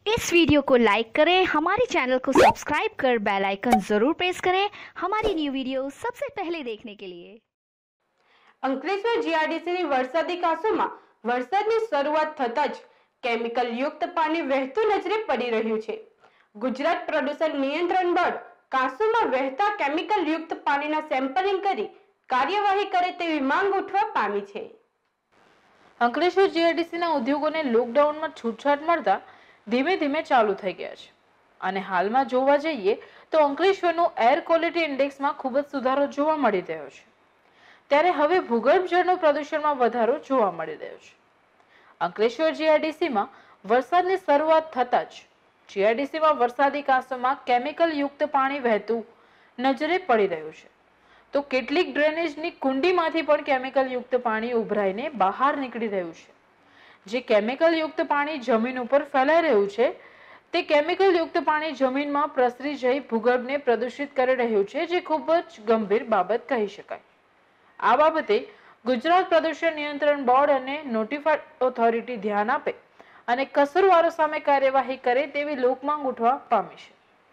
इस वीडियो को लाइक करें, हमारे चैनल को सब्सक्राइब कर बेल आइकन जरूर प्रेस करें हमारी न्यू वीडियो सबसे पहले देखने के लिए। અંકલેશ્વર જીઆરડીસીની વરસાદી કાંસોમાં વરસાદની શરૂઆત થતાં જ કેમિકલ યુક્ત પાણી વહેતું નજરે પડી રહ્યું છે। ગુજરાત પ્રદૂષણ નિયંત્રણ બોર્ડ કાંસોમાં વહેતા કેમિકલ યુક્ત પાણીના સેમ્પલિંગ કરી કાર્યવાહી કરે તેવી માંગ ઉઠવા પામી છે। અંકલેશ્વર જીઆરડીસીના ઉદ્યોગોને લોકડાઉનમાં છૂટછાટ મળતા ધીમે ધીમે ચાલુ થઈ ગયા છે અને હાલમાં જોવા જઈએ તો અંકલેશ્વરનો એર ક્વોલિટી ઇન્ડેક્સમાં ખૂબ જ સુધારો જોવા મળી રહ્યો છે। ત્યારે હવે ભૂગર્ભ જળનું પ્રદૂષણમાં વધારો જોવા મળી રહ્યો છે। અંકલેશ્વર જીઆરડીસીમાં વરસાદની શરૂઆત થતાં જ જીઆરડીસીમાં વરસાદી કાંસોમાં કેમિકલ યુક્ત પાણી વહેતું નજરે પડી રહ્યું છે, તો કેટલીક ડ્રેનેજની કુંડીમાંથી પણ કેમિકલ યુક્ત પાણી ઉભરાઈને બહાર નીકળી રહ્યું છે। જે કેમિકલ યુક્ત પાણી જમીન ઉપર ફેલાઈ રહ્યું છે તે કેમિકલ યુક્ત પાણી જમીનમાં પ્રસરી જઈ ભૂગર્ભને પ્રદૂષિત કરી રહ્યું છે, જે ખૂબ જ ગંભીર બાબત કહી શકાય। આ બાબતે ગુજરાત પ્રદૂષણ નિયંત્રણ બોર્ડ અને નોટિફાઈડ ઓથોરિટી ધ્યાન આપે અને કસૂરવારો સામે કાર્યવાહી કરે તેવી લોકમાંગ ઉઠવા પામી છે।